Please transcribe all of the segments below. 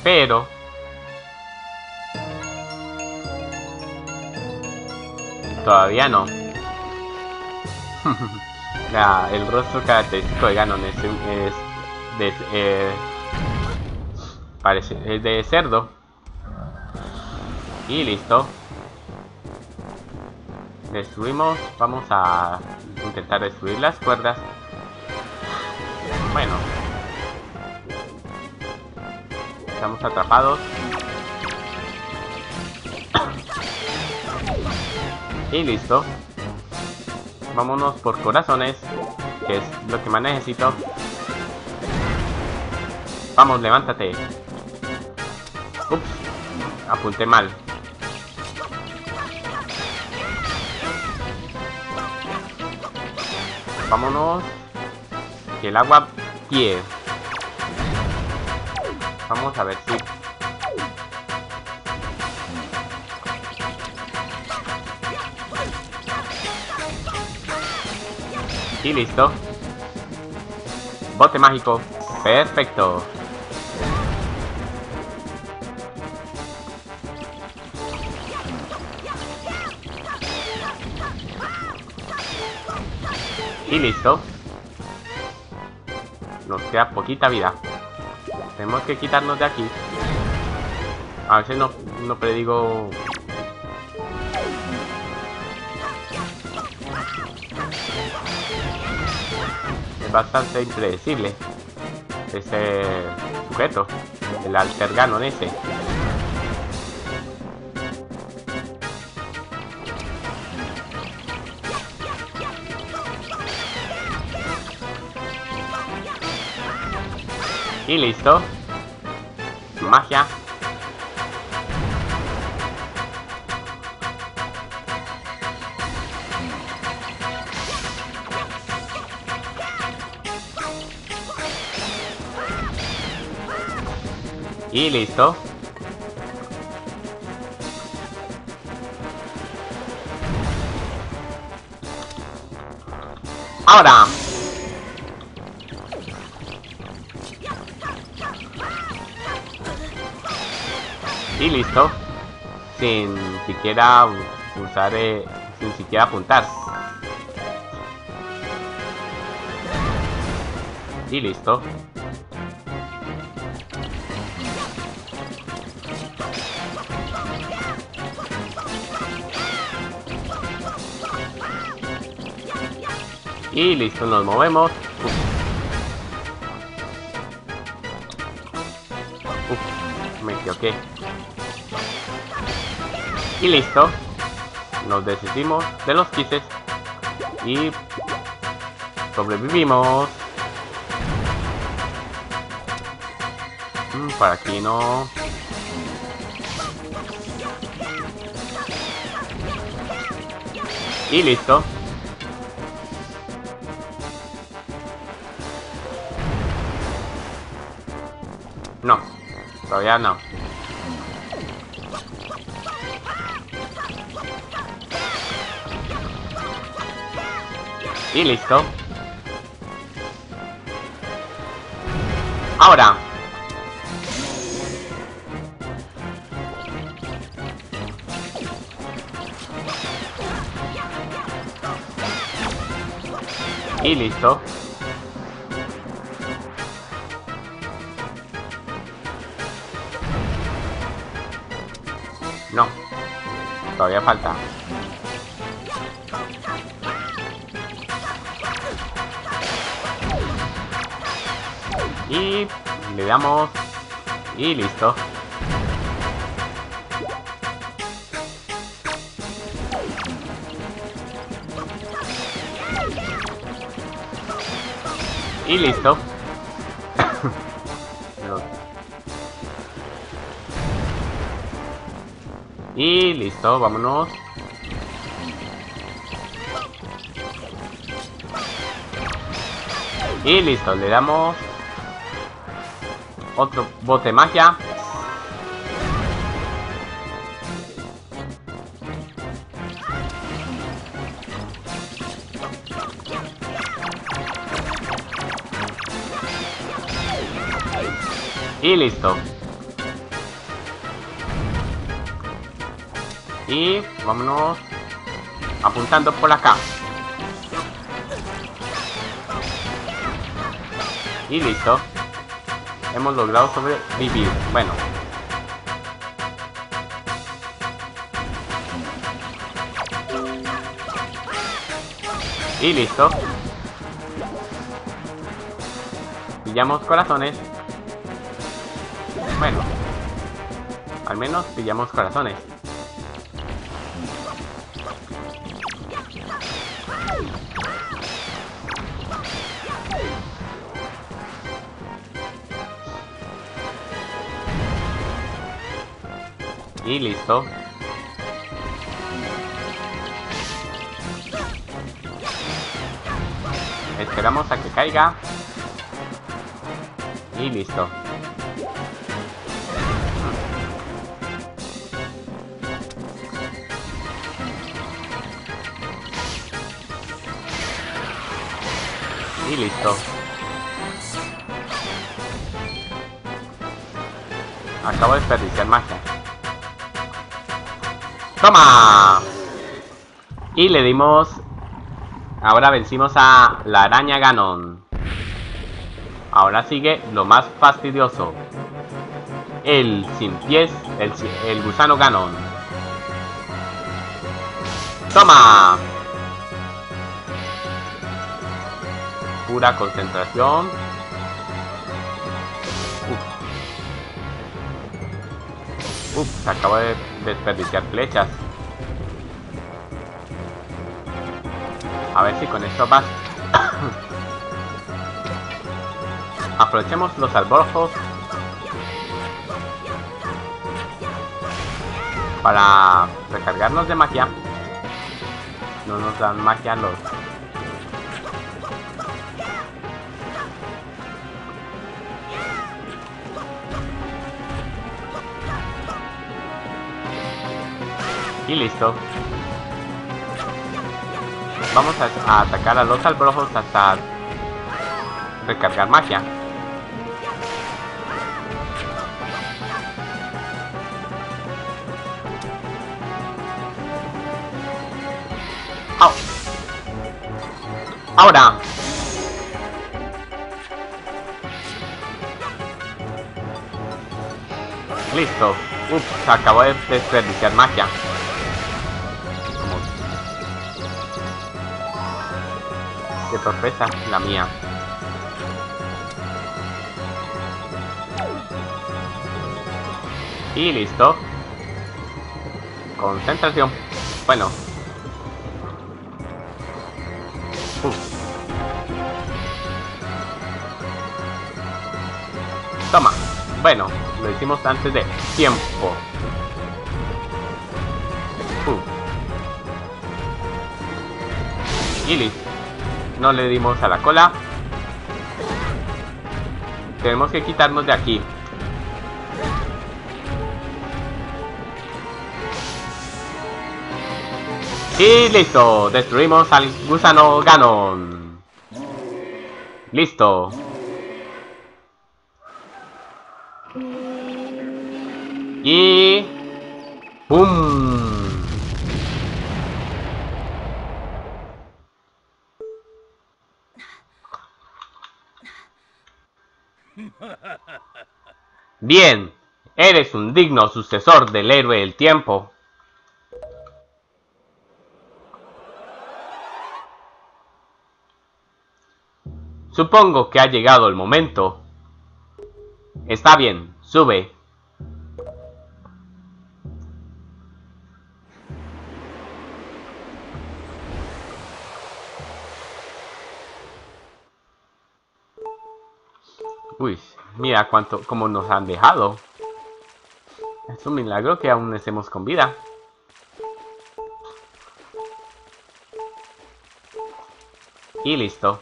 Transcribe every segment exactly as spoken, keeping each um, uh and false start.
Pero... todavía no. La, el rostro característico de Ganon es, es de, eh, parece, es de cerdo. Y listo. Destruimos. Vamos a intentar destruir las cuerdas. Bueno. Estamos atrapados. Y listo. Vámonos por corazones, que es lo que más necesito. Vamos, levántate. Ups, apunté mal. Vámonos. Que el agua pie. Vamos a ver si... y listo. Bote mágico. Perfecto. Y listo. Nos queda poquita vida. Tenemos que quitarnos de aquí. A veces no, no predigo... es bastante impredecible ese sujeto, el Alter Ganon ese. Y listo. Magia. Y listo. Ahora. Y listo. Sin siquiera usar, eh, sin siquiera apuntar. Y listo. Y listo, nos movemos. Uf. Uf, me equivoqué. Y listo. Nos deshicimos de los quises. Y sobrevivimos. Mm, por aquí no. Y listo. No, todavía no. Y listo. Ahora. Y listo. No, todavía falta. Y le damos. Y listo. Y listo. Y listo, vámonos. Y listo, le damos otro bote de magia. Y listo. Y vámonos apuntando por acá. Y listo. Hemos logrado sobrevivir. Bueno. Y listo. Pillamos corazones. Bueno. Al menos pillamos corazones. Y listo. Esperamos a que caiga. Y listo. Y listo. Acabo de desperdiciar magia. ¡Toma! Y le dimos... Ahora vencimos a la araña Ganon. Ahora sigue lo más fastidioso. El sin pies, el, el gusano Ganon. ¡Toma! Pura concentración. Uf. Uf, se acabó de desperdiciar flechas. A ver si con esto basta. Aprovechemos los alborozos para recargarnos de magia. No nos dan magia los... Y listo. Vamos a, a atacar a los alborozos hasta recargar magia. ¡Au! ¡Ahora! Listo. Ups, se acabó de desperdiciar magia. Qué torpeza la mía. Y listo. Concentración. Bueno. Uf. Toma. Bueno, lo hicimos antes de tiempo. Uf. Y listo. No le dimos a la cola. Tenemos que quitarnos de aquí. Y listo. Destruimos al gusano Ganon. Listo. Y... ¡pum! Bien, eres un digno sucesor del héroe del tiempo. Supongo que ha llegado el momento. Está bien, sube. Uy, mira cuánto, cómo nos han dejado. Es un milagro que aún estemos con vida. Y listo.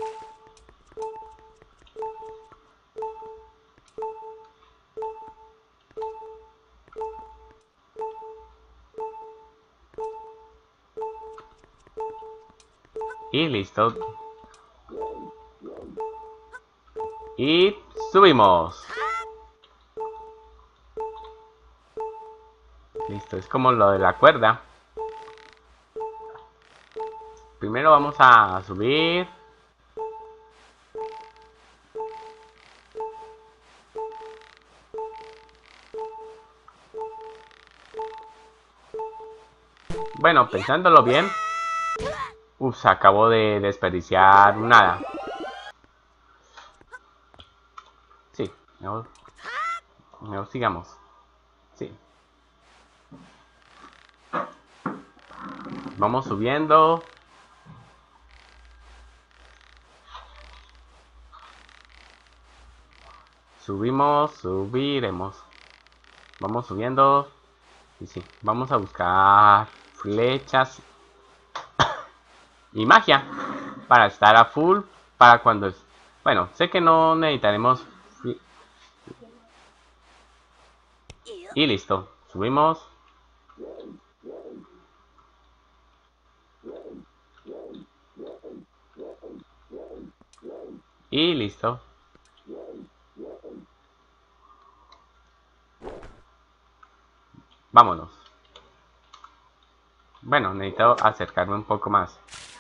Y listo. Y subimos. Listo, es como lo de la cuerda. Primero vamos a subir. Bueno, pensándolo bien. Uf, se acabó de desperdiciar nada. Sí, mejor, mejor sigamos. Sí. Vamos subiendo. Subimos, subiremos. Vamos subiendo. Y sí, vamos a buscar flechas y magia para estar a full para cuando es... Bueno, sé que no necesitaremos... Y listo, subimos. Y listo. Vámonos. Bueno, necesito acercarme un poco más.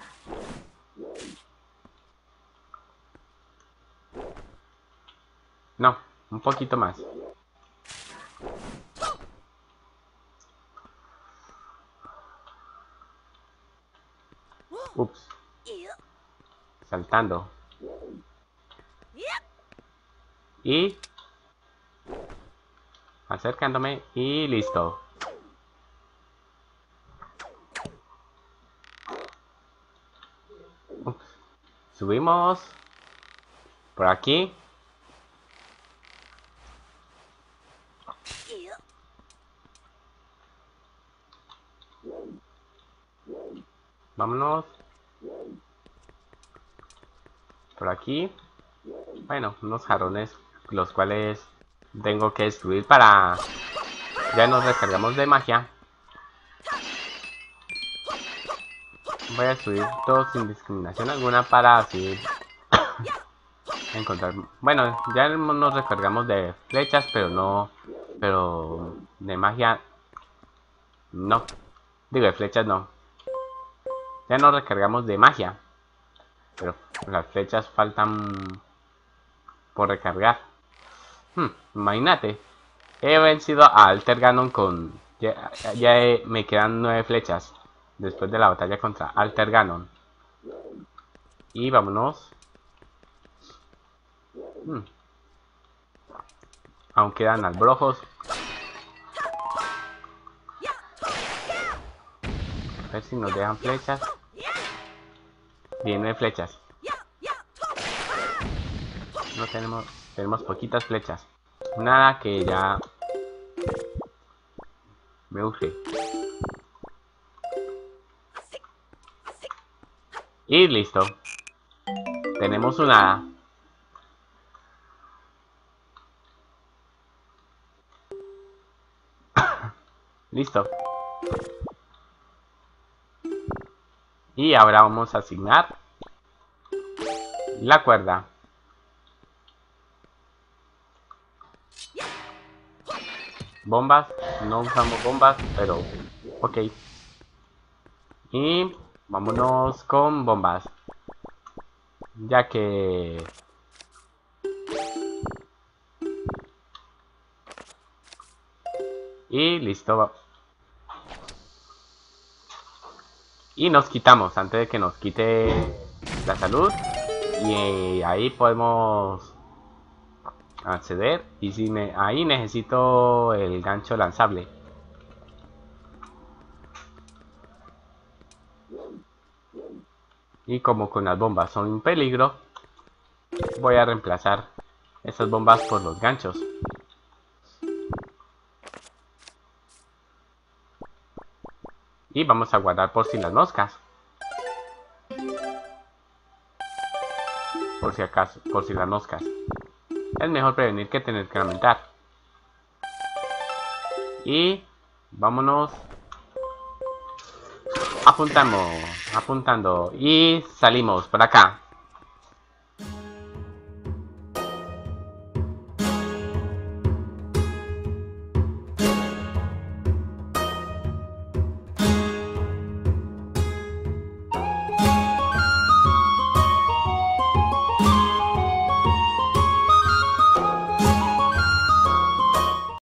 No, un poquito más. Ups. Saltando. Y... acercándome y listo. Ups. Subimos. Por aquí. Vámonos. Por aquí. Bueno, unos jarrones los cuales tengo que destruir para... Ya nos recargamos de magia. Voy a destruir todos sin discriminación alguna para así encontrar... Bueno, ya nos recargamos de flechas, pero no... Pero de magia... No. Digo, de flechas no. Ya nos recargamos de magia. Pero las flechas faltan por recargar. Hmm, imagínate. He vencido a Alter Ganon con... Ya, ya he, me quedan nueve flechas. Después de la batalla contra Alter Ganon. Y vámonos. Hmm. Aún quedan albrojos. A ver si nos dejan flechas. Bien, nueve flechas. No tenemos... Tenemos poquitas flechas. Nada que ya... Me urge. Y listo. Tenemos una... Listo. Y ahora vamos a asignar la cuerda. Bombas. No usamos bombas, pero... Ok. Y vámonos con bombas. Ya que... Y listo. Y nos quitamos antes de que nos quite la salud. Y ahí podemos acceder. Y si me, ahí necesito el gancho lanzable. Y como con las bombas son un peligro, voy a reemplazar esas bombas por los ganchos. Y vamos a guardar por si las moscas. Por si acaso, por si las moscas. Es mejor prevenir que tener que lamentar. Y vámonos. Apuntamos, apuntando. Y salimos por acá.